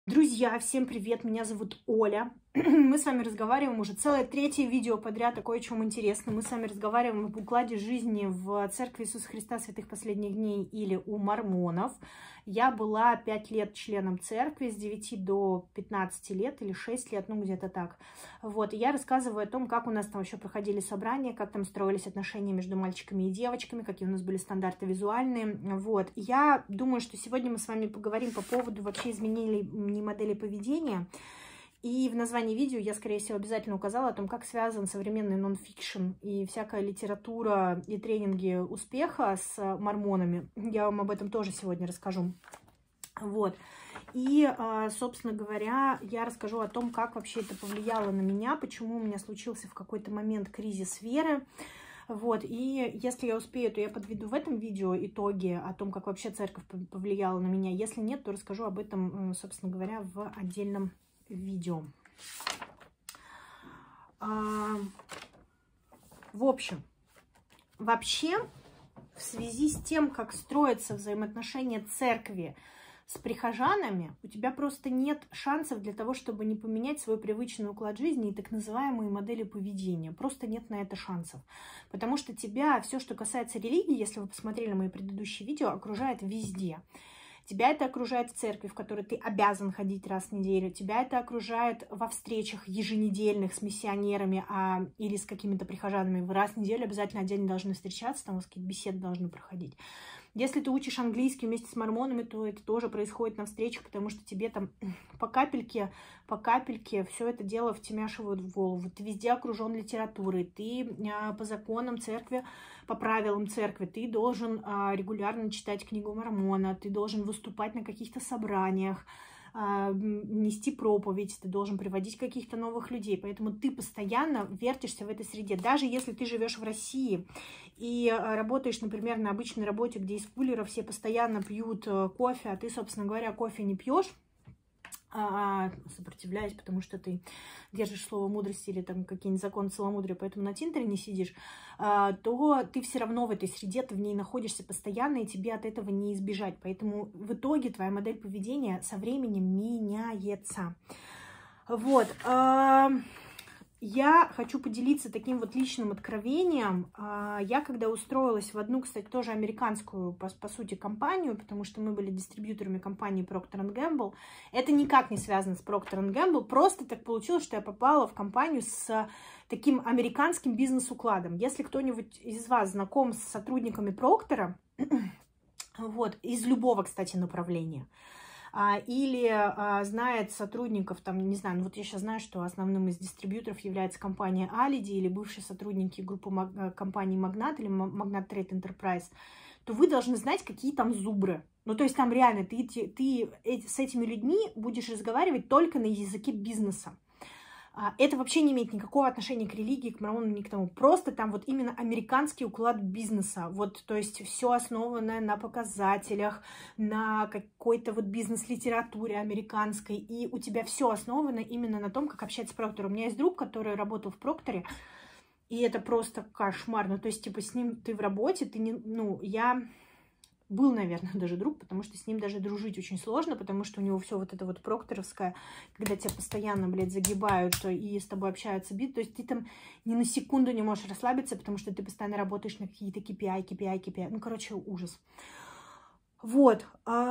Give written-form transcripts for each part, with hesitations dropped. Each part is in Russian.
Друзья, всем привет! Меня зовут Оля. Мы с вами разговариваем уже целое третье видео подряд о кое-чем интересном. Мы с вами разговариваем об укладе жизни в Церкви Иисуса Христа Святых Последних Дней или у мормонов. Я была 5 лет членом церкви, с 9 до 15 лет или 6 лет, ну где-то так. Вот, и я рассказываю о том, как у нас там вообще проходили собрания, как там строились отношения между мальчиками и девочками, какие у нас были стандарты визуальные. Вот, я думаю, что сегодня мы с вами поговорим по поводу вообще изменений модели поведения. И в названии видео я, скорее всего, обязательно указала о том, как связан современный нон-фикшн и всякая литература и тренинги успеха с мормонами. Я вам об этом тоже сегодня расскажу. Вот. И, собственно говоря, я расскажу о том, как вообще это повлияло на меня, почему у меня случился в какой-то момент кризис веры. Вот, и если я успею, то я подведу в этом видео итоги о том, как вообще церковь повлияла на меня. Если нет, то расскажу об этом, собственно говоря, в отдельном видео. В общем, вообще, в связи с тем, как строятся взаимоотношения церкви с прихожанами, у тебя просто нет шансов для того, чтобы не поменять свой привычный уклад жизни и так называемые модели поведения. Просто нет на это шансов. Потому что тебя, все, что касается религии, если вы посмотрели мои предыдущие видео, окружает везде. Тебя это окружает в церкви, в которой ты обязан ходить раз в неделю. Тебя это окружает во встречах еженедельных с миссионерами или с какими-то прихожанами. Вы раз в неделю обязательно отдельно должны встречаться, там у вас какие-то беседы должны проходить. Если ты учишь английский вместе с мормонами, то это тоже происходит на встречах, потому что тебе там по капельке все это дело втемяшивают в голову. Ты везде окружен литературой, ты по законам церкви, по правилам церкви, ты должен регулярно читать книгу Мормона, ты должен выступать на каких-то собраниях, нести проповедь, ты должен приводить каких-то новых людей. Поэтому ты постоянно вертишься в этой среде. Даже если ты живешь в России и работаешь, например, на обычной работе, где из кулера все постоянно пьют кофе, а ты, собственно говоря, кофе не пьешь, сопротивляясь, потому что ты держишь слово мудрости или там какие-нибудь законы целомудрия, поэтому на Тиндере не сидишь, то ты все равно в этой среде, ты в ней находишься постоянно, и тебе от этого не избежать. Поэтому в итоге твоя модель поведения со временем меняется. Вот. Я хочу поделиться таким вот личным откровением. Я когда устроилась в одну, кстати, тоже американскую, по сути, компанию, потому что мы были дистрибьюторами компании Procter & Gamble, это никак не связано с Procter & Gamble, просто так получилось, что я попала в компанию с таким американским бизнес-укладом. Если кто-нибудь из вас знаком с сотрудниками Procter, вот, из любого, кстати, направления, или знает сотрудников, там, не знаю, ну вот я сейчас знаю, что основным из дистрибьюторов является компания Alidi или бывшие сотрудники группы компании Magnat или Magnat Trade Enterprise, то вы должны знать, какие там зубры. Ну, то есть там реально ты с этими людьми будешь разговаривать только на языке бизнеса. Это вообще не имеет никакого отношения к религии, к мормонам, ни к тому. Просто там вот именно американский уклад бизнеса. Вот, то есть все основанное на показателях, на какой-то вот бизнес-литературе американской. И у тебя все основано именно на том, как общаться с Проктором. У меня есть друг, который работал в Прокторе, и это просто кошмар. Ну, то есть, типа, с ним ты в работе, ты не... Ну, я... Был, наверное, даже друг, потому что с ним даже дружить очень сложно, потому что у него все вот это вот прокторовское, когда тебя постоянно, блядь, загибают и с тобой общаются бит, то есть ты там ни на секунду не можешь расслабиться, потому что ты постоянно работаешь на какие-то KPI. Ну, короче, ужас. Вот.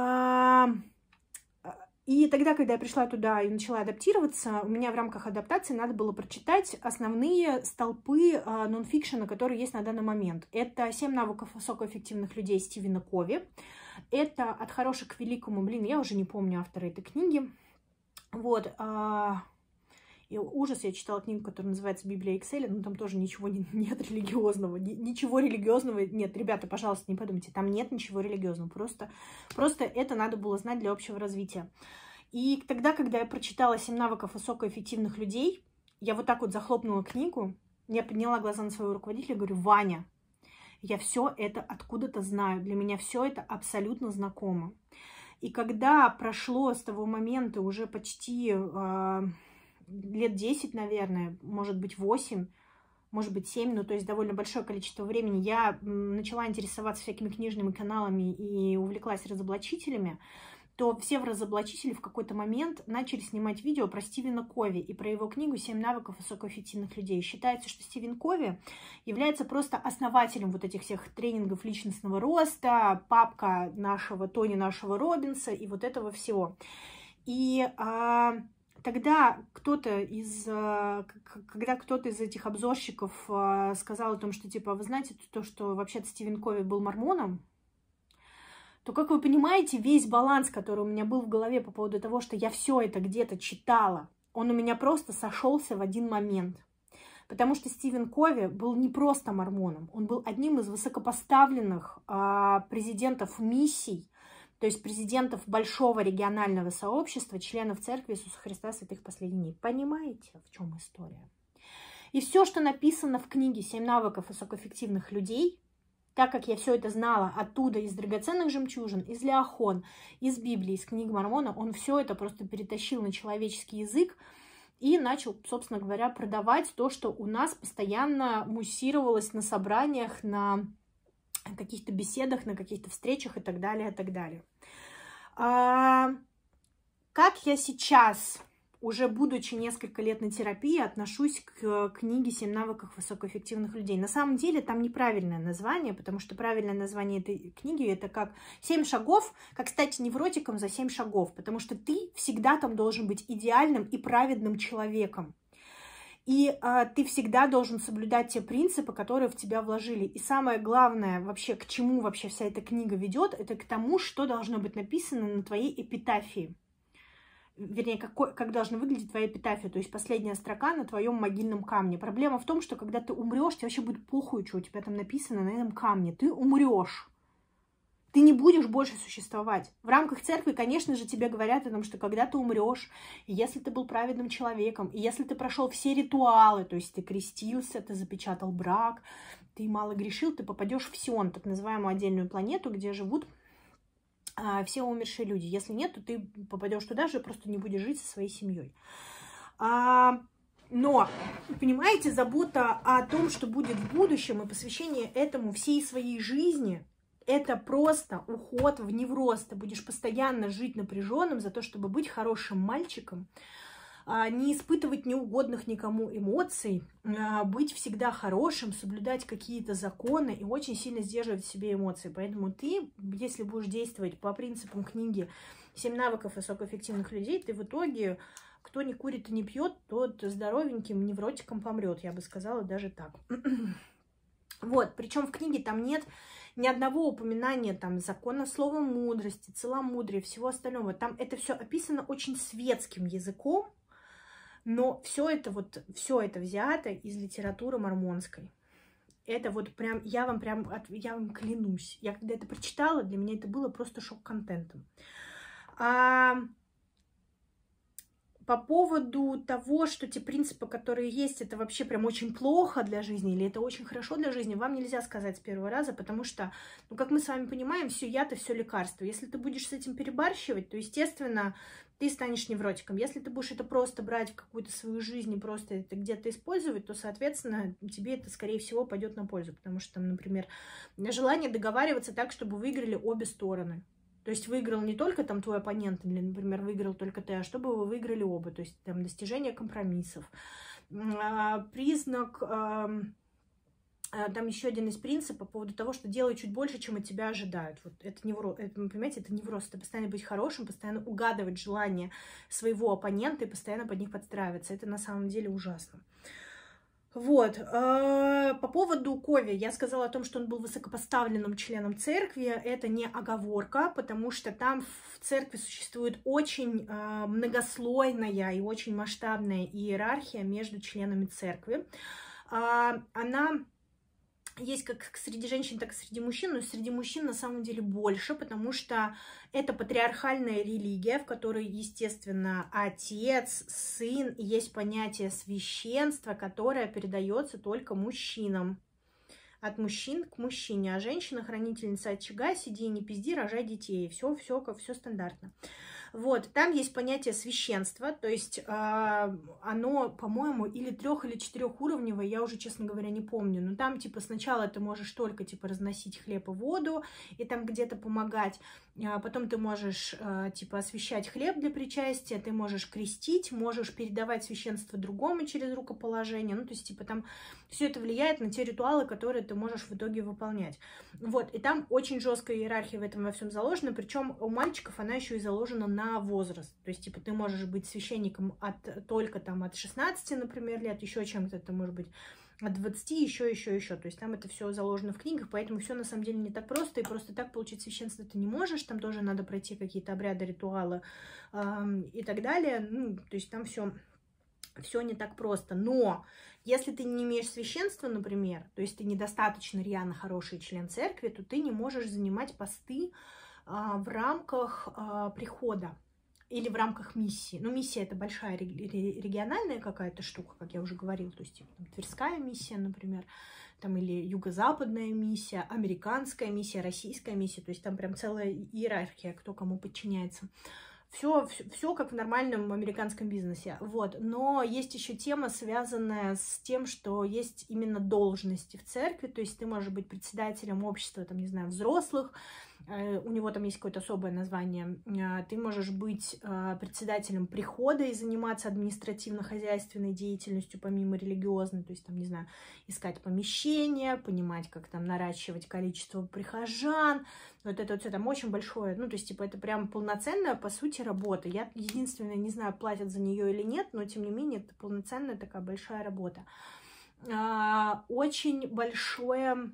И тогда, когда я пришла туда и начала адаптироваться, у меня в рамках адаптации надо было прочитать основные столпы нонфикшена, которые есть на данный момент. Это 7 навыков высокоэффективных людей Стивена Кови. Это «От хорошего к великому». Блин, я уже не помню автора этой книги. Вот. И ужас, я читала книгу, которая называется «Библия Excel», но там тоже ничего нет религиозного. Ничего религиозного нет. Ребята, пожалуйста, не подумайте, там нет ничего религиозного. Просто это надо было знать для общего развития. И тогда, когда я прочитала 7 навыков высокоэффективных людей, я вот так вот захлопнула книгу, я подняла глаза на своего руководителя и говорю: Ваня, я все это откуда-то знаю, для меня все это абсолютно знакомо. И когда прошло с того момента уже почти лет 10, наверное, может быть 8, может быть 7, ну то есть довольно большое количество времени, я начала интересоваться всякими книжными каналами и увлеклась разоблачителями, то все разоблачители в какой-то момент начали снимать видео про Стивена Кови и про его книгу «7 навыков высокоэффективных людей». Считается, что Стивен Кови является просто основателем вот этих всех тренингов личностного роста, папка Тони нашего Роббинса и вот этого всего. И когда кто-то из этих обзорщиков сказал о том, что типа, вы знаете, то, что вообще-то Стивен Кови был мормоном, то, как вы понимаете, весь баланс, который у меня был в голове по поводу того, что я все это где-то читала, он у меня просто сошелся в один момент. Потому что Стивен Кови был не просто мормоном, он был одним из высокопоставленных президентов миссий, то есть президентов большого регионального сообщества, членов Церкви Иисуса Христа Святых Последних Дней. Понимаете, в чем история? И все, что написано в книге «7 навыков высокоэффективных людей», так как я все это знала оттуда, из драгоценных жемчужин, из Леохон, из Библии, из книг Мормона, он все это просто перетащил на человеческий язык и начал, собственно говоря, продавать то, что у нас постоянно муссировалось на собраниях, на каких-то беседах, на каких-то встречах и так далее, и так далее. Как я сейчас, уже будучи несколько лет на терапии, отношусь к книге «7 навыков высокоэффективных людей»? На самом деле там неправильное название, потому что правильное название этой книги это как 7 шагов, как стать невротиком за 7 шагов, потому что ты всегда там должен быть идеальным и праведным человеком. И ты всегда должен соблюдать те принципы, которые в тебя вложили. И самое главное, вообще, к чему вообще вся эта книга ведет, это к тому, что должно быть написано на твоей эпитафии. Вернее, как должна выглядеть твоя эпитафия, то есть последняя строка на твоем могильном камне. Проблема в том, что когда ты умрешь, тебе вообще будет похуй, что у тебя там написано на этом камне. Ты умрешь. Ты не будешь больше существовать. В рамках церкви, конечно же, тебе говорят о том, что когда ты умрешь, и если ты был праведным человеком, и если ты прошел все ритуалы, то есть ты крестился, ты запечатал брак, ты мало грешил, ты попадешь в Сион, так называемую отдельную планету, где живут все умершие люди. Если нет, то ты попадешь туда же, просто не будешь жить со своей семьей. Но, понимаете, забота о том, что будет в будущем, и посвящение этому всей своей жизни, это просто уход в невроз. Ты будешь постоянно жить напряженным за то, чтобы быть хорошим мальчиком, не испытывать неугодных никому эмоций, быть всегда хорошим, соблюдать какие-то законы и очень сильно сдерживать в себе эмоции. Поэтому ты, если будешь действовать по принципам книги «7 навыков высокоэффективных людей», ты в итоге, кто не курит и не пьет, тот здоровеньким невротиком помрет, я бы сказала даже так. Вот, причем в книге там нет ни одного упоминания там закона слова мудрости, целомудрия, всего остального. Там это все описано очень светским языком, но все это взято из литературы мормонской. Это вот прям, я вам клянусь. Я когда это прочитала, для меня это было просто шок-контентом. По поводу того, что те принципы, которые есть, это вообще прям очень плохо для жизни или это очень хорошо для жизни, вам нельзя сказать с первого раза, потому что, ну, как мы с вами понимаем, все яд и все лекарство. Если ты будешь с этим перебарщивать, то, естественно, ты станешь невротиком. Если ты будешь это просто брать в какую-то свою жизнь и просто это где-то использовать, то, соответственно, тебе это, скорее всего, пойдет на пользу. Потому что, там, например, желание договариваться так, чтобы выиграли обе стороны. То есть выиграл не только там твой оппонент, или, например, выиграл только ты, а чтобы вы выиграли оба. То есть там достижение компромиссов. Признак, там еще один из принципов по поводу того, что делай чуть больше, чем от тебя ожидают. Вот это невроз, понимаете, это невроз. Это постоянно быть хорошим, постоянно угадывать желания своего оппонента и постоянно под них подстраиваться. Это на самом деле ужасно. Вот, по поводу Кови, я сказала о том, что он был высокопоставленным членом церкви, это не оговорка, потому что там в церкви существует очень многослойная и очень масштабная иерархия между членами церкви. Она есть как среди женщин, так и среди мужчин, но среди мужчин на самом деле больше, потому что это патриархальная религия, в которой, естественно, отец, сын, и есть понятие священства, которое передается только мужчинам. От мужчин к мужчине, а женщина хранительница очага, сиди и не пизди, рожай детей. Все стандартно. Вот, там есть понятие священства, то есть оно, по-моему, или 3- или 4-уровневое, я уже, честно говоря, не помню, но там, типа, сначала ты можешь только, типа, разносить хлеб и воду, и там где-то помогать, потом ты можешь, типа, освящать хлеб для причастия, ты можешь крестить, можешь передавать священство другому через рукоположение, ну, то есть, типа, там все это влияет на те ритуалы, которые ты можешь в итоге выполнять. Вот, и там очень жесткая иерархия в этом во всем заложена, причем у мальчиков она еще и заложена на возраст, то есть, типа, ты можешь быть священником только там от 16, например, лет, еще чем-то, это может быть от 20, еще, то есть там это все заложено в книгах, поэтому все на самом деле не так просто, и просто так получить священство ты не можешь, там тоже надо пройти какие-то обряды, ритуалы и так далее, ну, то есть там все не так просто, но если ты не имеешь священства, например, то есть ты недостаточно рьяно хороший член церкви, то ты не можешь занимать посты в рамках прихода или в рамках миссии. Ну, миссия — это большая региональная какая-то штука, как я уже говорила, то есть типа, там, Тверская миссия, например, там, или юго-западная миссия, американская миссия, российская миссия, то есть там прям целая иерархия, кто кому подчиняется. Все как в нормальном американском бизнесе, вот. Но есть еще тема, связанная с тем, что есть именно должности в церкви, то есть ты можешь быть председателем общества, там, не знаю, взрослых, у него там есть какое-то особое название, ты можешь быть председателем прихода и заниматься административно-хозяйственной деятельностью помимо религиозной, то есть там, не знаю, искать помещения, понимать, как там наращивать количество прихожан, вот это вот все там очень большое, ну, то есть, типа, это прям полноценная, по сути, работа. Я единственное, не знаю, платят за нее или нет, но, тем не менее, это полноценная такая большая работа. Очень большое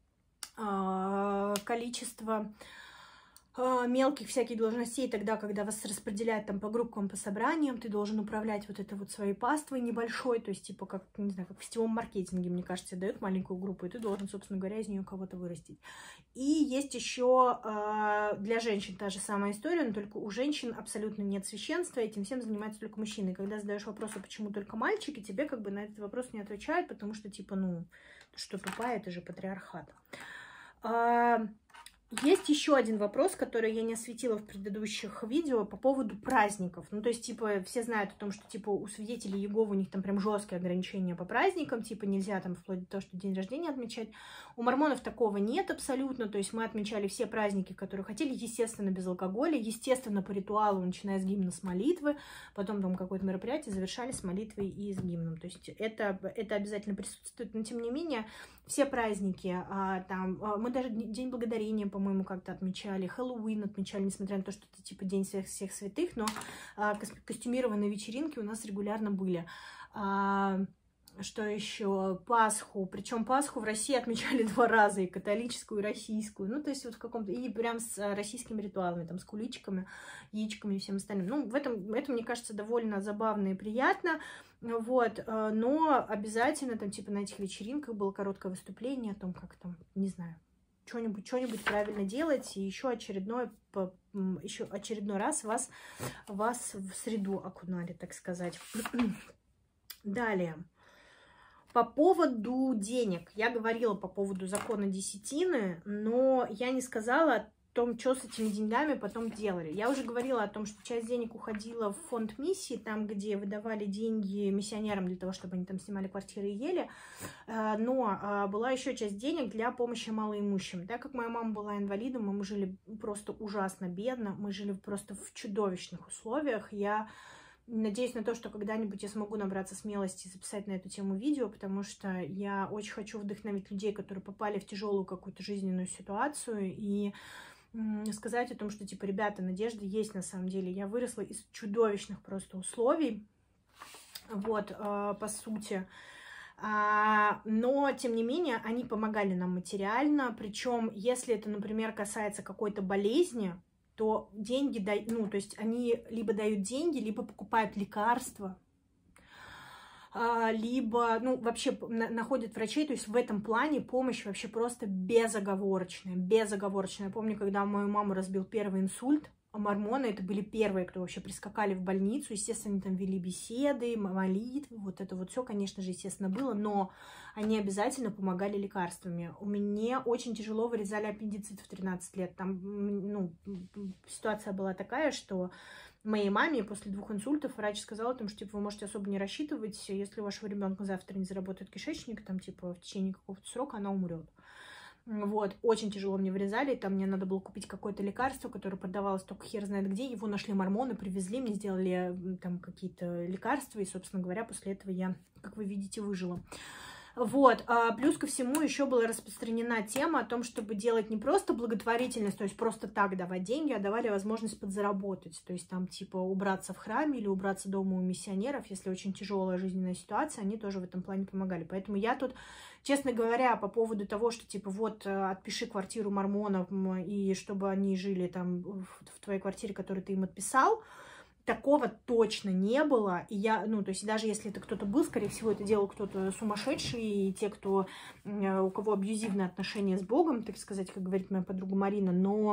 количество мелких всяких должностей, тогда, когда вас распределяют там по группам, по собраниям, ты должен управлять вот этой вот своей паствой небольшой, то есть, типа, как, не знаю, как в сетевом маркетинге, мне кажется, дают маленькую группу, и ты должен, собственно говоря, из нее кого-то вырастить. И есть еще для женщин та же самая история, но только у женщин абсолютно нет священства, этим всем занимаются только мужчины. И когда задаешь вопрос, а почему только мальчики, тебе как бы на этот вопрос не отвечают, потому что, типа, ну, что тупая, это же патриархат. Есть еще один вопрос, который я не осветила в предыдущих видео по поводу праздников. Ну, то есть, типа, все знают о том, что, типа, у свидетелей Иеговы у них там прям жесткие ограничения по праздникам, типа, нельзя там вплоть до того, что день рождения отмечать. У мормонов такого нет абсолютно, то есть мы отмечали все праздники, которые хотели, естественно, без алкоголя, естественно, по ритуалу, начиная с гимна, с молитвы, потом там какое-то мероприятие завершали с молитвой и с гимном. То есть это обязательно присутствует, но, тем не менее, все праздники, мы даже День Благодарения, по-моему, как-то отмечали, Хэллоуин отмечали, несмотря на то, что это типа День всех святых, но костюмированные вечеринки у нас регулярно были. Что еще? Пасху. Причем Пасху в России отмечали 2 раза, и католическую, и российскую. Ну, то есть вот в каком-то... И прям с российскими ритуалами, там, с куличиками, яичками и всем остальным. Ну, это, мне кажется, довольно забавно и приятно. Вот, но обязательно там, типа, на этих вечеринках было короткое выступление о том, как там, не знаю, что-нибудь правильно делать, и еще очередной раз вас в среду окунали, так сказать. Далее. По поводу денег. Я говорила по поводу закона десятины, но я не сказала о том, что с этими деньгами потом делали. Я уже говорила о том, что часть денег уходила в фонд миссии, там, где выдавали деньги миссионерам для того, чтобы они там снимали квартиры и ели. Но была еще часть денег для помощи малоимущим. Так как моя мама была инвалидом, мы жили просто ужасно бедно, мы жили просто в чудовищных условиях. Я надеюсь на то, что когда-нибудь я смогу набраться смелости и записать на эту тему видео, потому что я очень хочу вдохновить людей, которые попали в тяжелую какую-то жизненную ситуацию, и сказать о том, что, типа, ребята, надежда есть на самом деле. Я выросла из чудовищных просто условий, вот, по сути. Но, тем не менее, они помогали нам материально, причем, если это, например, касается какой-то болезни, то деньги, ну, то есть они либо дают деньги, либо покупают лекарства, либо, ну, вообще находят врачей, то есть в этом плане помощь вообще просто безоговорочная, безоговорочная. Я помню, когда мою маму разбил первый инсульт, мормоны это были первые, кто вообще прискакали в больницу. Естественно, они там вели беседы, молитвы, вот это вот все, конечно же, естественно, было, но они обязательно помогали лекарствами. У меня очень тяжело вырезали аппендицит в 13 лет. Там, ну, ситуация была такая, что моей маме после 2 инсультов врач сказал, что типа, вы можете особо не рассчитывать, если у вашего ребенка завтра не заработает кишечник, там, типа, в течение какого-то срока она умрет. Вот, очень тяжело мне вырезали, там мне надо было купить какое-то лекарство, которое продавалось только хер знает где, его нашли мормоны, привезли, мне сделали там какие-то лекарства, и, собственно говоря, после этого я, как вы видите, выжила. Вот, плюс ко всему еще была распространена тема о том, чтобы делать не просто благотворительность, то есть просто так давать деньги, а давали возможность подзаработать, то есть там типа убраться в храме или убраться дома у миссионеров, если очень тяжелая жизненная ситуация, они тоже в этом плане помогали. Поэтому я тут, честно говоря, по поводу того, что типа вот отпиши квартиру мормонов, и чтобы они жили там в твоей квартире, которую ты им отписал, такого точно не было, и я, ну, то есть даже если это кто-то был, скорее всего, это делал кто-то сумасшедший, и те, кто, у кого абьюзивные отношения с Богом, так сказать, как говорит моя подруга Марина, но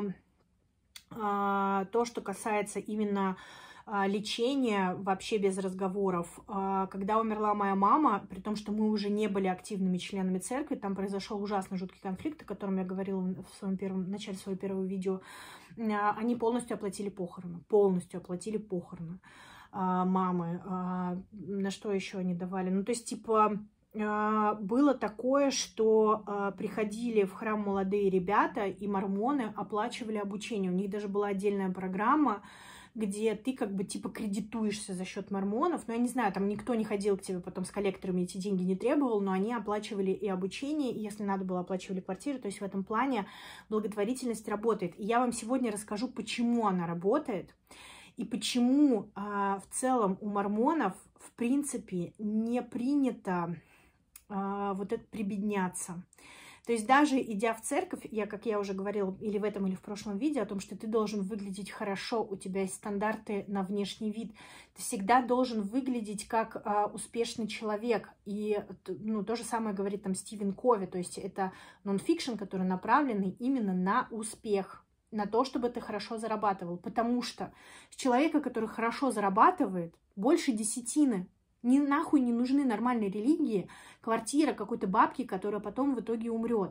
то, что касается именно лечения, вообще без разговоров. Когда умерла моя мама, при том, что мы уже не были активными членами церкви, там произошел ужасно жуткий конфликт, о котором я говорила в начале своего первого видео, они полностью оплатили похороны. Полностью оплатили похороны мамы. На что еще они давали? Ну, то есть, типа, было такое, что приходили в храм молодые ребята, и мормоны оплачивали обучение. У них даже была отдельная программа, где ты как бы типа кредитуешься за счет мормонов. Но я не знаю, там никто не ходил к тебе потом с коллекторами, эти деньги не требовал, но они оплачивали и обучение, и если надо было, оплачивали квартиры. То есть в этом плане благотворительность работает. И я вам сегодня расскажу, почему она работает, и почему в целом у мормонов в принципе не принято вот это прибедняться. То есть даже идя в церковь, как я уже говорила или в этом, или в прошлом видео, о том, что ты должен выглядеть хорошо, у тебя есть стандарты на внешний вид, ты всегда должен выглядеть как успешный человек. И ну, то же самое говорит там Стивен Кови, то есть это нон-фикшн, который направленный именно на успех, на то, чтобы ты хорошо зарабатывал. Потому что с человека, который хорошо зарабатывает, больше десятины. Ни нахуй не нужны нормальные религии, квартира какой-то бабки, которая потом в итоге умрет.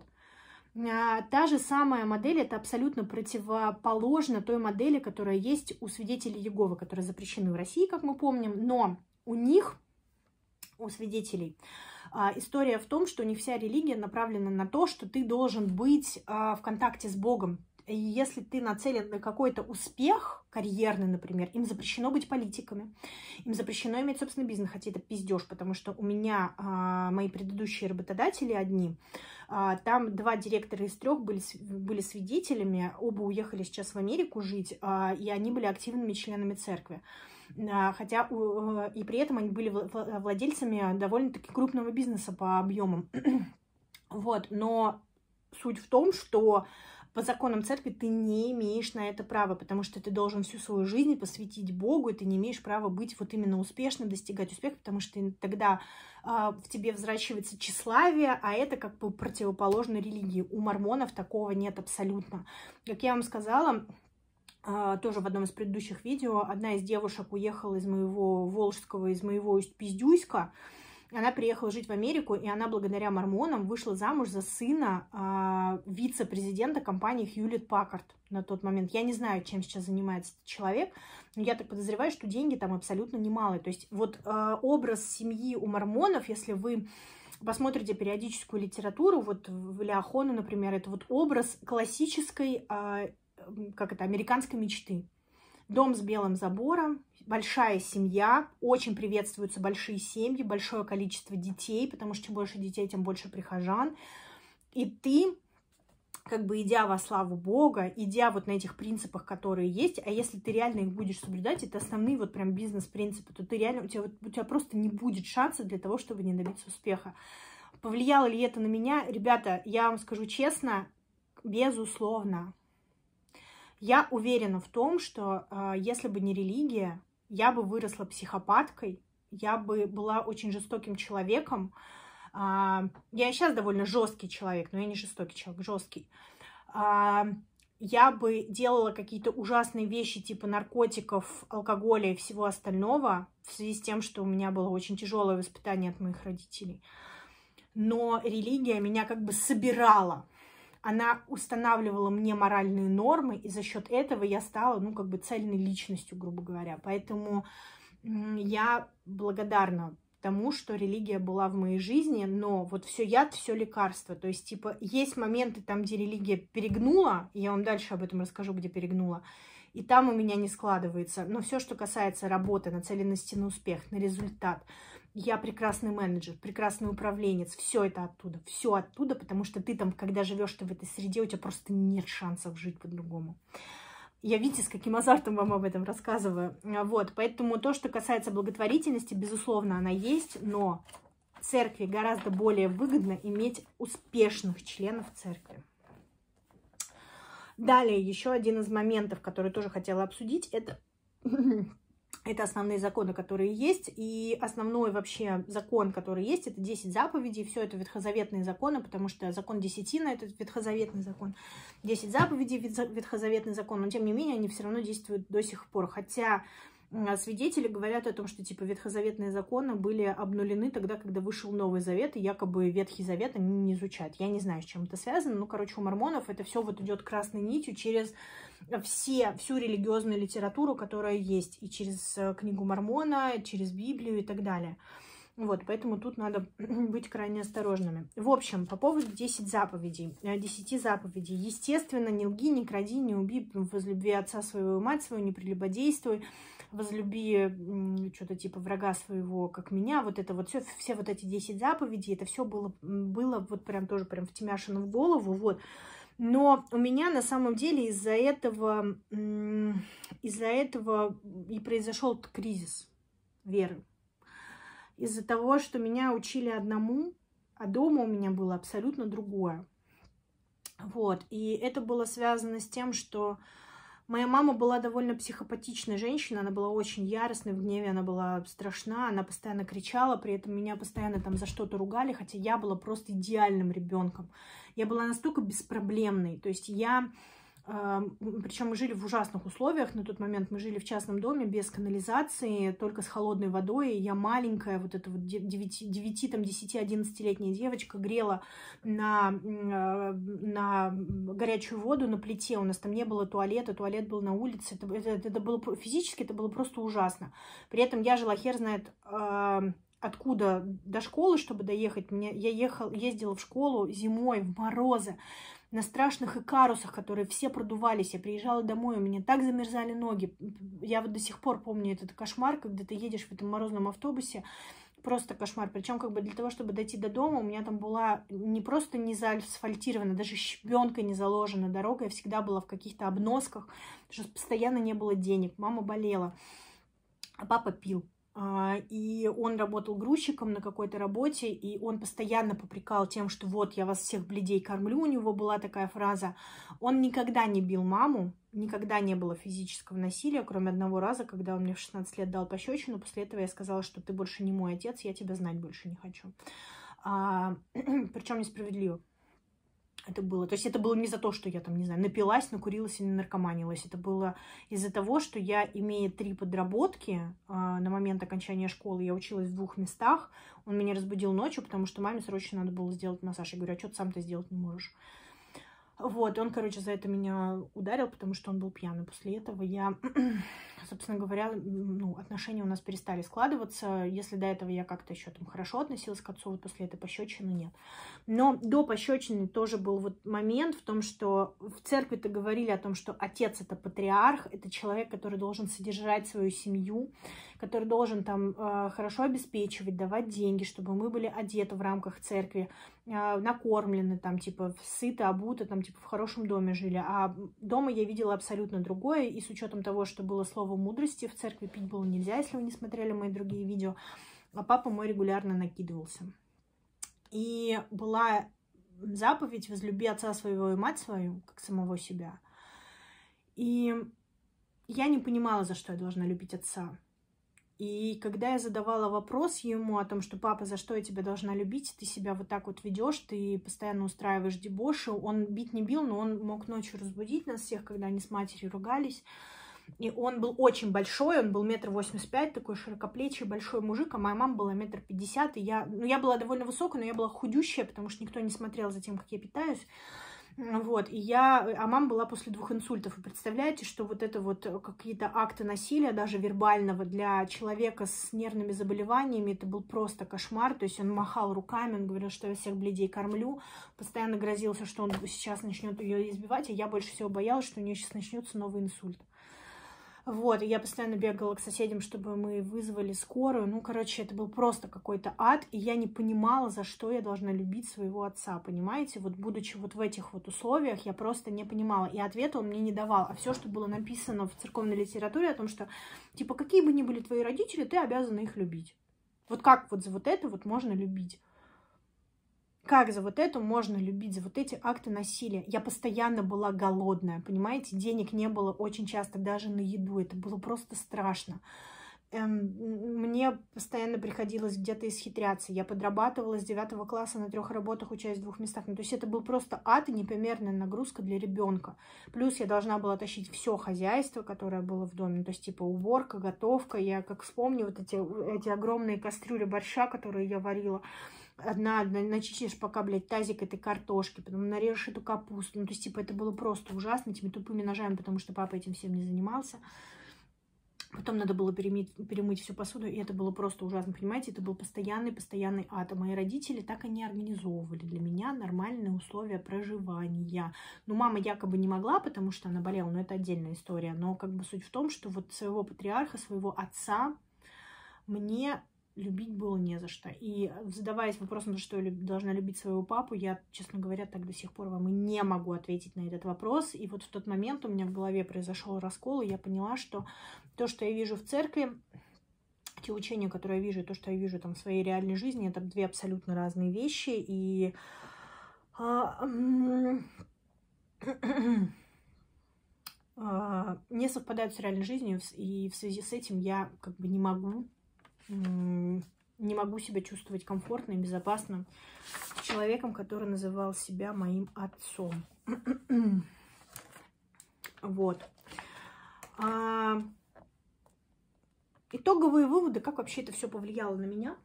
Та же самая модель, это абсолютно противоположно той модели, которая есть у свидетелей Иеговы, которые запрещены в России, как мы помним, но у них, у свидетелей, история в том, что у них вся религия направлена на то, что ты должен быть в контакте с Богом. И если ты нацелен на какой-то успех, карьерный, например, им запрещено быть политиками, им запрещено иметь собственный бизнес, хотя это пиздеж, потому что у меня мои предыдущие работодатели одни, там 2 директора из 3 были свидетелями, оба уехали сейчас в Америку жить, и они были активными членами церкви. Хотя и при этом они были владельцами довольно-таки крупного бизнеса по объемам. Вот, но суть в том, что по законам церкви ты не имеешь на это права, потому что ты должен всю свою жизнь посвятить Богу, и ты не имеешь права быть вот именно успешным, достигать успеха, потому что тогда в тебе взращивается тщеславие, а это как бы противоположно религии. У мормонов такого нет абсолютно. Как я вам сказала, тоже в одном из предыдущих видео, одна из девушек уехала из моего Волжского, из моего Усть-Пиздюйска. Она приехала жить в Америку, и она благодаря мормонам вышла замуж за сына вице-президента компании Hewlett-Packard на тот момент. Я не знаю, чем сейчас занимается этот человек, но я так подозреваю, что деньги там абсолютно немалые. То есть вот образ семьи у мормонов, если вы посмотрите периодическую литературу, вот в Ляхону, например, это вот образ классической, американской мечты. Дом с белым забором, большая семья, очень приветствуются большие семьи, большое количество детей, потому что чем больше детей, тем больше прихожан. И ты, как бы идя во славу Бога, идя вот на этих принципах, которые есть, а если ты реально их будешь соблюдать, это основные вот прям бизнес-принципы, то ты реально, у тебя просто не будет шанса для того, чтобы не добиться успеха. Повлияло ли это на меня? Ребята, я вам скажу честно, безусловно. Я уверена в том, что если бы не религия, я бы выросла психопаткой, я бы была очень жестоким человеком. Я и сейчас довольно жесткий человек, но я не жестокий человек, жесткий. я бы делала какие-то ужасные вещи типа наркотиков, алкоголя и всего остального в связи с тем, что у меня было очень тяжелое воспитание от моих родителей. Но религия меня как бы собирала. Она устанавливала мне моральные нормы, и за счет этого я стала, ну, как бы цельной личностью, грубо говоря. Поэтому я благодарна тому, что религия была в моей жизни, но вот все яд, все лекарство. То есть, типа, есть моменты там, где религия перегнула, и я вам дальше об этом расскажу, где перегнула, и там у меня не складывается. Но все, что касается работы, нацеленности на успех, на результат, я прекрасный менеджер, прекрасный управленец, все это оттуда, потому что ты там, когда живешь ты в этой среде, у тебя просто нет шансов жить по-другому. Я, видите, с каким азартом вам об этом рассказываю. Вот, поэтому то, что касается благотворительности, безусловно, она есть, но церкви гораздо более выгодно иметь успешных членов церкви. Далее, еще один из моментов, который тоже хотела обсудить, это основные законы, которые есть. И основной вообще закон, который есть, это 10 заповедей. Все это ветхозаветные законы, потому что закон десятина – это ветхозаветный закон. 10 заповедей – ветхозаветный закон, но тем не менее они все равно действуют до сих пор. Хотя свидетели говорят о том, что типа ветхозаветные законы были обнулены тогда, когда вышел Новый Завет, и якобы Ветхий Завет они не изучают. Я не знаю, с чем это связано, но, короче, у мормонов это все вот идет красной нитью через всю религиозную литературу, которая есть, и через книгу Мормона, через Библию и так далее. Вот, поэтому тут надо быть крайне осторожными. В общем, по поводу 10 заповедей. 10 заповедей. Естественно, не лги, не кради, не убей, возлюби отца своего и мать свою, не прелюбодействуй, возлюби что-то типа врага своего, как меня. Вот это вот все вот эти 10 заповедей, это все было вот прям тоже прям втемяшено в голову, вот. Но у меня на самом деле из-за этого и произошел кризис веры. Из-за того, что меня учили одному, а дома у меня было абсолютно другое. Вот. И это было связано с тем, что моя мама была довольно психопатичная женщина, она была очень яростной, в гневе она была страшна, она постоянно кричала, при этом меня постоянно там за что-то ругали, хотя я была просто идеальным ребенком. Я была настолько беспроблемной, то есть причем мы жили в ужасных условиях, на тот момент мы жили в частном доме, без канализации, только с холодной водой, и я маленькая, вот эта вот 10-11-летняя девочка грела на горячую воду на плите, у нас там не было туалета, туалет был на улице, это было физически, это было просто ужасно. При этом я жила хер знает откуда до школы, чтобы доехать. Я ездила в школу зимой, в морозы, на страшных икарусах, которые все продувались. Я приезжала домой, у меня так замерзали ноги. Я вот до сих пор помню этот кошмар, когда ты едешь в этом морозном автобусе. Просто кошмар. Причем как бы для того, чтобы дойти до дома, у меня там была не просто не заасфальтирована, даже щебенкой не заложена дорога. Я всегда была в каких-то обносках, потому что постоянно не было денег. Мама болела, а папа пил. И он работал грузчиком на какой-то работе, и он постоянно попрекал тем, что вот, я вас всех бледей кормлю, у него была такая фраза. Он никогда не бил маму, никогда не было физического насилия, кроме одного раза, когда он мне в 16 лет дал пощечину. После этого я сказала, что ты больше не мой отец, я тебя знать больше не хочу. Причем несправедливо. Это было. То есть это было не за то, что я там, не знаю, напилась, накурилась или наркоманилась. Это было из-за того, что я, имея 3 подработки на момент окончания школы, я училась в 2 местах. Он меня разбудил ночью, потому что маме срочно надо было сделать массаж. Я говорю, а что ты сам-то сделать не можешь? Вот, он, короче, за это меня ударил, потому что он был пьяный. После этого я, собственно говоря, отношения у нас перестали складываться. Если до этого я как-то еще там хорошо относилась к отцу, вот после этой пощечины нет. Но до пощечины тоже был вот момент в том, что в церкви-то говорили о том, что отец — это патриарх, это человек, который должен содержать свою семью, который должен там хорошо обеспечивать, давать деньги, чтобы мы были одеты в рамках церкви, накормлены, там, типа, сыты, обуты, там, типа, в хорошем доме жили. А дома я видела абсолютно другое, и с учетом того, что было слово мудрости, в церкви пить было нельзя, если вы не смотрели мои другие видео, а папа мой регулярно накидывался. И была заповедь «возлюби отца своего и мать свою, как самого себя». И я не понимала, за что я должна любить отца. И когда я задавала вопрос ему о том, что папа, за что я тебя должна любить, ты себя вот так вот ведешь, ты постоянно устраиваешь дебоши, он бить не бил, но он мог ночью разбудить нас всех, когда они с матерью ругались. И он был очень большой, он был 1,85 м, такой широкоплечий, большой мужик, а моя мама была 1,50 м, и я была довольно высокая, но я была худющая, потому что никто не смотрел за тем, как я питаюсь. Вот, а мама была после 2 инсультов. И представляете, что вот это вот какие-то акты насилия, даже вербального, для человека с нервными заболеваниями, это был просто кошмар. То есть он махал руками, он говорил, что я всех бледей кормлю, постоянно грозился, что он сейчас начнет ее избивать, а я больше всего боялась, что у нее сейчас начнется новый инсульт. Вот, и я постоянно бегала к соседям, чтобы мы вызвали скорую. Ну, короче, это был просто какой-то ад, и я не понимала, за что я должна любить своего отца, понимаете? Вот, будучи вот в этих вот условиях, я просто не понимала, и ответа он мне не давал. А все, что было написано в церковной литературе о том, что, типа, какие бы ни были твои родители, ты обязана их любить. Вот как вот за вот это вот можно любить? Как за вот это можно любить, за вот эти акты насилия? Я постоянно была голодная, понимаете? Денег не было очень часто даже на еду. Это было просто страшно. Мне постоянно приходилось где-то исхитряться. Я подрабатывала с 9 класса на 3 работах, учась в 2 местах. Ну, то есть это был просто ад и непомерная нагрузка для ребенка. Плюс я должна была тащить все хозяйство, которое было в доме. Ну, то есть типа уборка, готовка. Я как вспомню вот эти огромные кастрюли борща, которые я варила. Одна начистишь пока, блядь, тазик этой картошки, потом нарежешь эту капусту. Ну, то есть, типа, это было просто ужасно, этими тупыми ножами, потому что папа этим всем не занимался. Потом надо было перемыть всю посуду, и это было просто ужасно, понимаете? Это был постоянный ад. А мои родители так и не организовывали для меня нормальные условия проживания. Ну, мама якобы не могла, потому что она болела, но это отдельная история. Но как бы суть в том, что вот своего патриарха, своего отца мне любить было не за что. И задаваясь вопросом, за что я должна любить своего папу, я, честно говоря, так до сих пор вам и не могу ответить на этот вопрос. И вот в тот момент у меня в голове произошел раскол, и я поняла, что то, что я вижу в церкви, те учения, которые я вижу, и то, что я вижу там в своей реальной жизни, это 2 абсолютно разные вещи. И не совпадают с реальной жизнью, и в связи с этим я как бы не могу себя чувствовать комфортно и безопасно с человеком, который называл себя моим отцом. Вот. Итоговые выводы, как вообще это все повлияло на меня.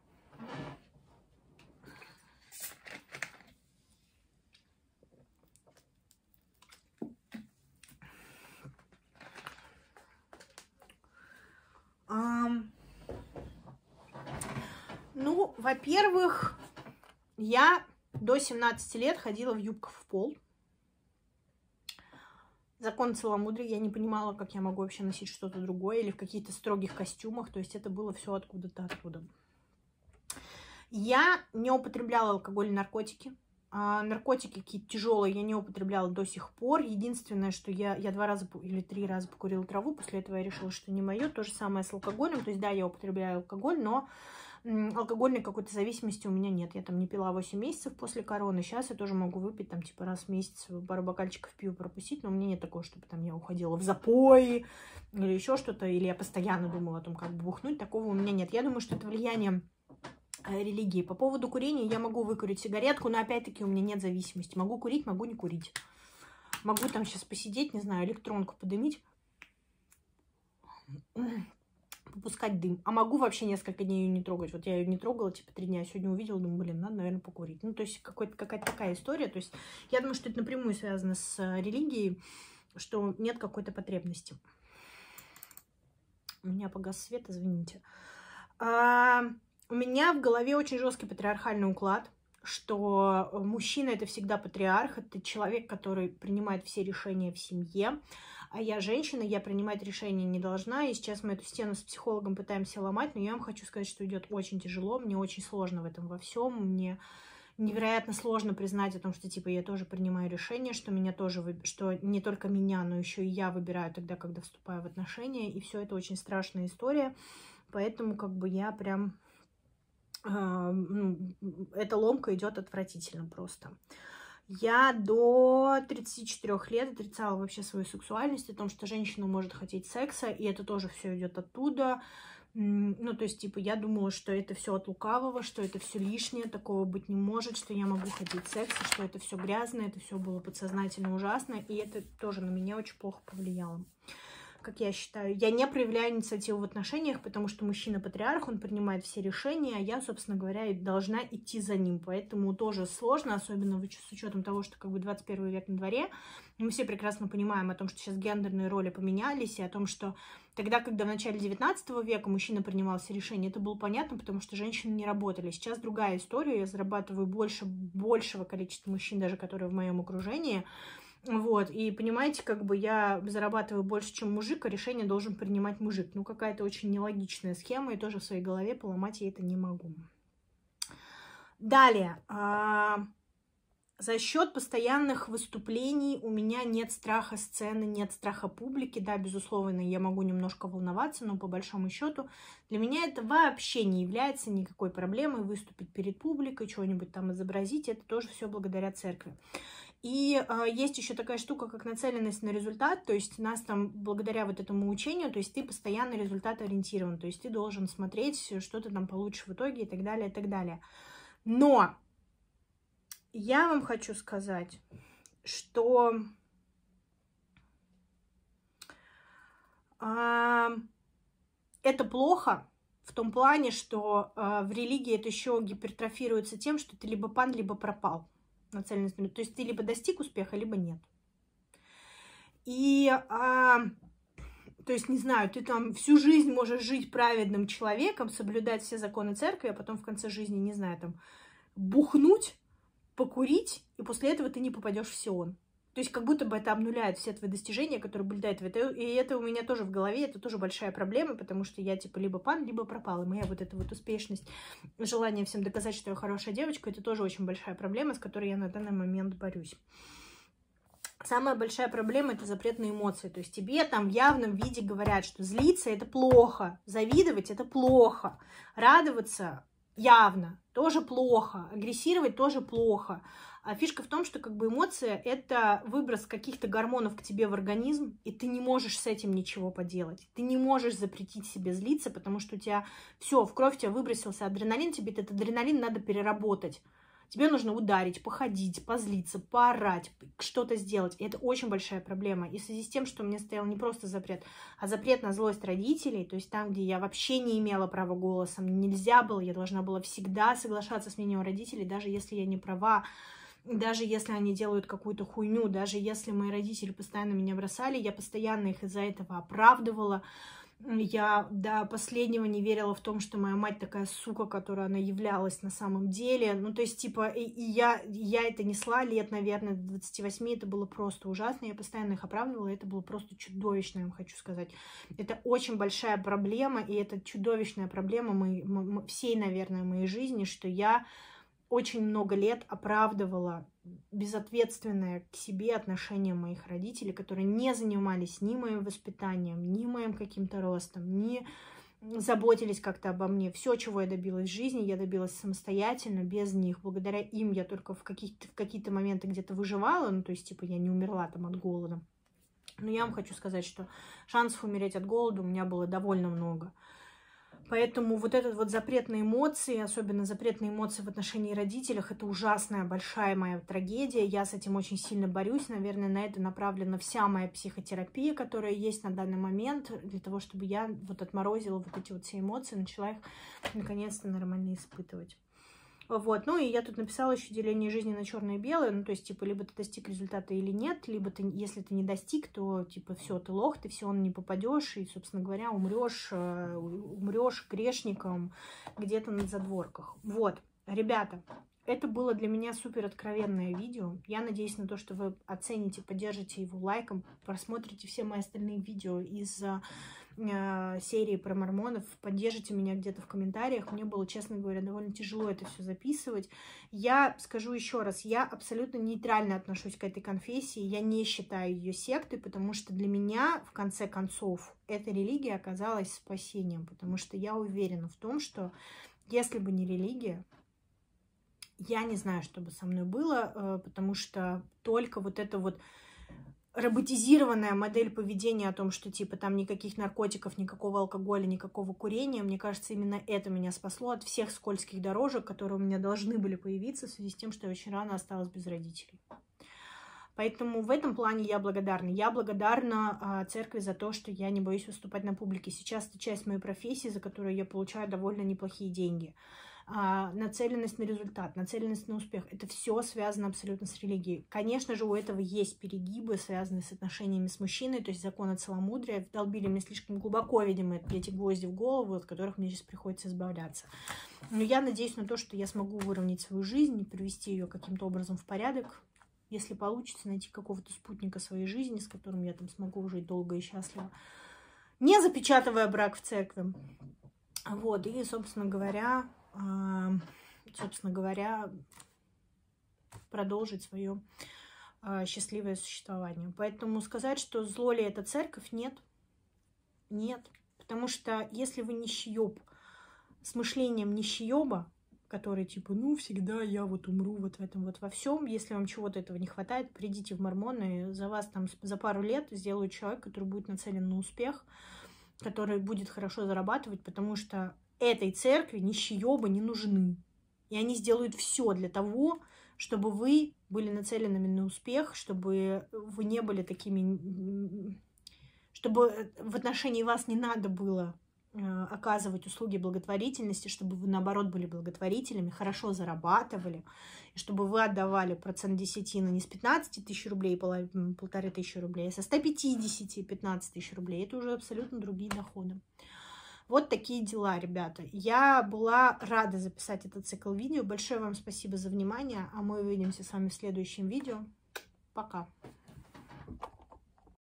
Ну, во-первых, я до 17 лет ходила в юбках в пол. Закон целомудрия, я не понимала, как я могу вообще носить что-то другое или в каких-то строгих костюмах. То есть это было все откуда-то оттуда. Я не употребляла алкоголь и наркотики. Наркотики какие-то тяжелые я не употребляла до сих пор. Единственное, что я 2 раза или 3 раза покурила траву. После этого я решила, что не мое. То же самое с алкоголем. То есть да, я употребляю алкоголь, но алкогольной какой-то зависимости у меня нет. Я там не пила 8 месяцев после короны. Сейчас я тоже могу выпить там типа раз в месяц пару бокальчиков пива пропустить. Но у меня нет такого, чтобы там я уходила в запои или еще что-то. Или я постоянно думала о том, как бы бухнуть. Такого у меня нет. Я думаю, что это влияние религии. По поводу курения я могу выкурить сигаретку, но опять-таки у меня нет зависимости. Могу курить, могу не курить. Могу там сейчас посидеть, не знаю, электронку подымить, попускать дым. А могу вообще несколько дней ее не трогать. Вот я ее не трогала, типа 3 дня. Сегодня увидела, думаю, блин, надо, наверное, покурить. Ну, то есть какая-то такая история. То есть я думаю, что это напрямую связано с религией, что нет какой-то потребности. У меня погас свет, извините. У меня в голове очень жесткий патриархальный уклад, что мужчина — это всегда патриарх, это человек, который принимает все решения в семье, а я женщина, я принимать решения не должна, и сейчас мы эту стену с психологом пытаемся ломать, но я вам хочу сказать, что идет очень тяжело, мне очень сложно в этом во всем, мне невероятно сложно признать о том, что типа я тоже принимаю решения, что меня тоже, что не только меня, но еще и я выбираю тогда, когда вступаю в отношения, и все это очень страшная история, поэтому как бы я прям... эта ломка идет отвратительно просто. Я до 34 лет отрицала вообще свою сексуальность, о том, что женщина может хотеть секса, и это тоже все идет оттуда. Ну, то есть, типа, я думала, что это все от лукавого, что это все лишнее, такого быть не может, что я могу хотеть секса, что это все грязно, это все было подсознательно ужасно, и это тоже на меня очень плохо повлияло. Как я считаю, я не проявляю инициативу в отношениях, потому что мужчина-патриарх, он принимает все решения, а я, собственно говоря, должна идти за ним. Поэтому тоже сложно, особенно с учетом того, что как бы 21 век на дворе. Мы все прекрасно понимаем о том, что сейчас гендерные роли поменялись, и о том, что тогда, когда в начале 19 века мужчина принимал все решения, это было понятно, потому что женщины не работали. Сейчас другая история, я зарабатываю большего количества мужчин, даже которые в моем окружении. Вот, и понимаете, как бы я зарабатываю больше, чем мужик, а решение должен принимать мужик. Ну, какая-то очень нелогичная схема, и тоже в своей голове поломать я это не могу. Далее. За счет постоянных выступлений у меня нет страха сцены, нет страха публики. Да, безусловно, я могу немножко волноваться, но по большому счету для меня это вообще не является никакой проблемой выступить перед публикой, что-нибудь там изобразить. Это тоже все благодаря церкви. И есть еще такая штука, как нацеленность на результат, то есть нас там благодаря вот этому учению, то есть ты постоянно результат ориентирован, то есть ты должен смотреть, что ты там получишь в итоге и так далее, и так далее. Но я вам хочу сказать, что это плохо в том плане, что в религии это еще гипертрофируется тем, что ты либо пан, либо пропал. Нацеленность. То есть ты либо достиг успеха, либо нет. И, то есть, не знаю, ты там всю жизнь можешь жить праведным человеком, соблюдать все законы церкви, а потом в конце жизни, не знаю, там, бухнуть, покурить, и после этого ты не попадешь в Сион. То есть как будто бы это обнуляет все твои достижения, которые были до этого. И это у меня тоже в голове, это тоже большая проблема, потому что я типа либо пан, либо пропал. И моя вот эта вот успешность, желание всем доказать, что я хорошая девочка, это тоже очень большая проблема, с которой я на данный момент борюсь. Самая большая проблема — это запрет на эмоции. То есть тебе там в явном виде говорят, что злиться — это плохо, завидовать — это плохо, радоваться явно тоже плохо, агрессировать тоже плохо. А фишка в том, что как бы эмоция — это выброс каких-то гормонов к тебе в организм, и ты не можешь с этим ничего поделать. Ты не можешь запретить себе злиться, потому что у тебя все, в кровь у тебя выбросился адреналин, тебе этот адреналин надо переработать. Тебе нужно ударить, походить, позлиться, поорать, что-то сделать. И это очень большая проблема. И в связи с тем, что у меня стоял не просто запрет, а запрет на злость родителей, то есть там, где я вообще не имела права голоса, мне нельзя было, я должна была всегда соглашаться с мнением родителей, даже если я не права, даже если они делают какую-то хуйню, даже если мои родители постоянно меня бросали, я постоянно их из-за этого оправдывала. Я до последнего не верила в том, что моя мать такая сука, которая она являлась на самом деле. Ну, то есть, типа, и я это несла лет, наверное, до 28, это было просто ужасно. Я постоянно их оправдывала, это было просто чудовищно, я вам хочу сказать. Это очень большая проблема, и это чудовищная проблема всей, наверное, моей жизни, что я очень много лет оправдывала безответственное к себе отношение моих родителей, которые не занимались ни моим воспитанием, ни моим каким-то ростом, ни заботились как-то обо мне. Все, чего я добилась в жизни, я добилась самостоятельно, без них. Благодаря им я только в какие-то моменты где-то выживала, ну, то есть, типа, я не умерла там от голода. Но я вам хочу сказать, что шансов умереть от голода у меня было довольно много. Поэтому вот этот вот запрет на эмоции, особенно запрет на эмоции в отношении родителей, это ужасная, большая моя трагедия. Я с этим очень сильно борюсь. Наверное, на это направлена вся моя психотерапия, которая есть на данный момент, для того, чтобы я вот отморозила вот эти вот все эмоции, начала их наконец-то нормально испытывать. Вот, ну и я тут написала еще деление жизни на черное и белое, ну то есть, типа, либо ты достиг результата или нет, либо ты, если ты не достиг, то, типа, все, ты лох, ты все, не попадешь, и, собственно говоря, умрешь грешником где-то на задворках. Вот, ребята, это было для меня супер откровенное видео. Я надеюсь на то, что вы оцените, поддержите его лайком, просмотрите все мои остальные видео из серии про мормонов, поддержите меня где-то в комментариях. Мне было, честно говоря, довольно тяжело это все записывать. Я скажу еще раз, я абсолютно нейтрально отношусь к этой конфессии, я не считаю ее сектой, потому что для меня, в конце концов, эта религия оказалась спасением, потому что я уверена в том, что если бы не религия, я не знаю, что бы со мной было, потому что только вот это вот роботизированная модель поведения о том, что типа там никаких наркотиков, никакого алкоголя, никакого курения, мне кажется, именно это меня спасло от всех скользких дорожек, которые у меня должны были появиться в связи с тем, что я очень рано осталась без родителей. Поэтому в этом плане я благодарна. Я благодарна церкви за то, что я не боюсь выступать на публике. Сейчас это часть моей профессии, за которую я получаю довольно неплохие деньги. Нацеленность на результат, нацеленность на успех. Это все связано абсолютно с религией. Конечно же, у этого есть перегибы, связанные с отношениями с мужчиной, то есть законы целомудрия вдолбили мне слишком глубоко, видимо, эти гвозди в голову, от которых мне сейчас приходится избавляться. Но я надеюсь на то, что я смогу выровнять свою жизнь и привести ее каким-то образом в порядок. Если получится найти какого-то спутника своей жизни, с которым я там смогу жить долго и счастливо, не запечатывая брак в церкви. Вот, и, собственно говоря, продолжить свое счастливое существование. Поэтому сказать, что зло ли это церковь, нет. Нет. Потому что если вы нищеёб с мышлением нищеёба, который типа, ну, всегда я вот умру вот в этом вот во всем. Если вам чего-то этого не хватает, придите в мормоны, за вас там за пару лет сделают человек, который будет нацелен на успех, который будет хорошо зарабатывать, потому что этой церкви нищеёбы не нужны. И они сделают все для того, чтобы вы были нацеленными на успех, чтобы вы не были такими, чтобы в отношении вас не надо было оказывать услуги благотворительности, чтобы вы, наоборот, были благотворителями, хорошо зарабатывали, и чтобы вы отдавали процент десятины не с 15 тысяч рублей, 1500 рублей, а со 150 15 тысяч рублей. Это уже абсолютно другие доходы. Вот такие дела, ребята. Я была рада записать этот цикл видео. Большое вам спасибо за внимание, а мы увидимся с вами в следующем видео. Пока!